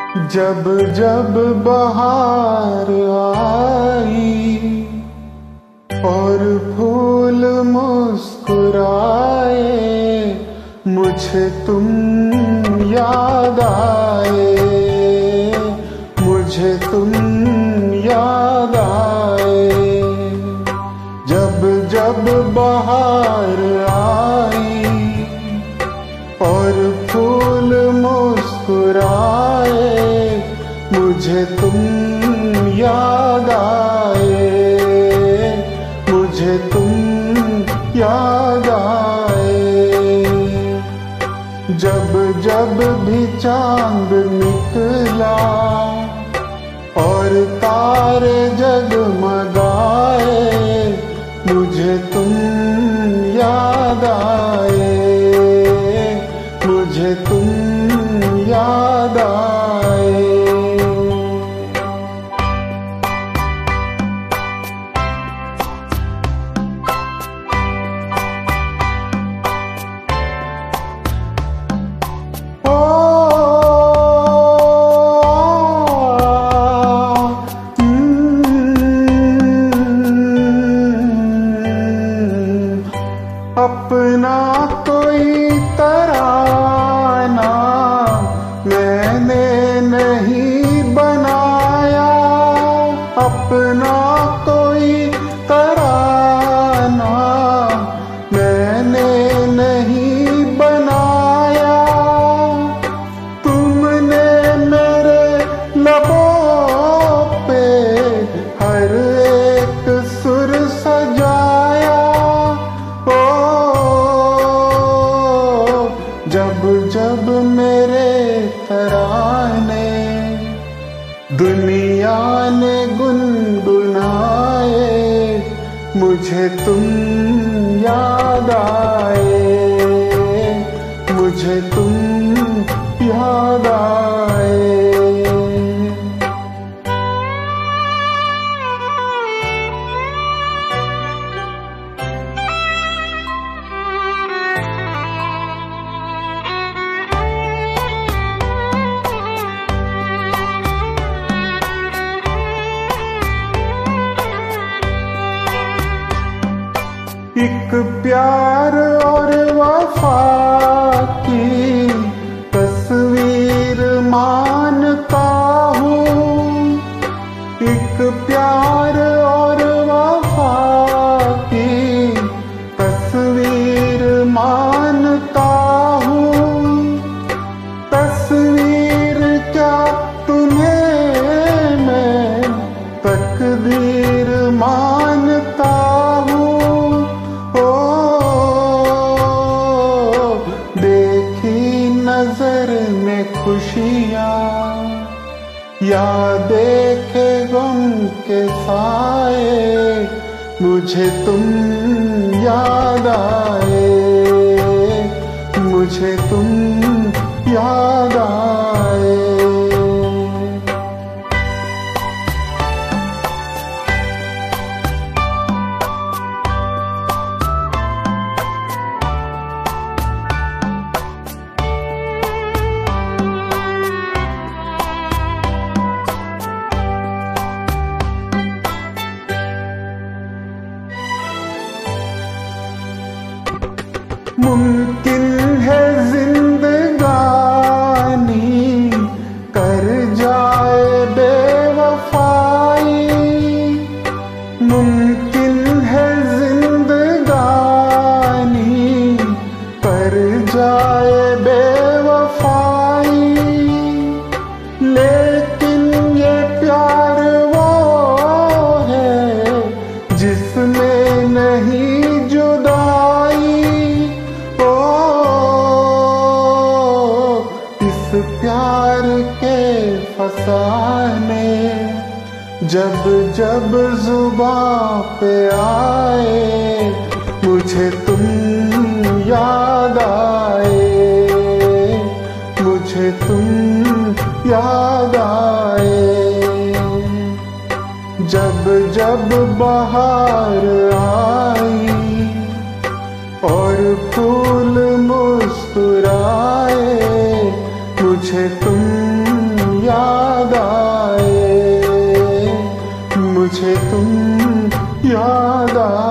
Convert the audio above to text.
जब जब बहार आई और फूल मुस्कुराए, मुझे तुम याद आए, मुझे तुम याद आए। जब जब बहार आई और फूल मुस्कुराए, मुझे तुम याद आए, मुझे तुम याद आए। जब जब भी चांद निकला और तारे जगमगाए, मुझे तुम याद आए, मुझे तुम याद आए। अपना कोई तराना मैंने नहीं बनाया, अपना कोई तराना मैंने नहीं बनाया। तुमने मेरे लबों पे हर एक सुर सजाया। जब जब मेरे तराने दुनिया ने गुनगुनाए, मुझे तुम याद आए, मुझे तुम याद आए। एक प्यार और वफा की तस्वीर मानता हूँ, एक प्यार और वफा की तस्वीर मानता हूँ। तस्वीर क्या तुम्हें मैं तकदीर मानता हूँ। नजर में खुशियाँ या देखे गम के साए, मुझे तुम याद आए, मुझे तुम याद आए। मुमकिन है जिंदगानी कर जाए बेवफाई, मुमकिन है जिंदगानी कर जाए बेवफाई। लेकिन ये प्यार वो है जिसमें नहीं जुदाई। प्यार के फसाने जब जब जुबां पे आए, मुझे तुम याद आए, मुझे तुम याद आए। जब जब बहार आई और फूल मुस्कुराए, मुझे तुम याद मुझे तुम याद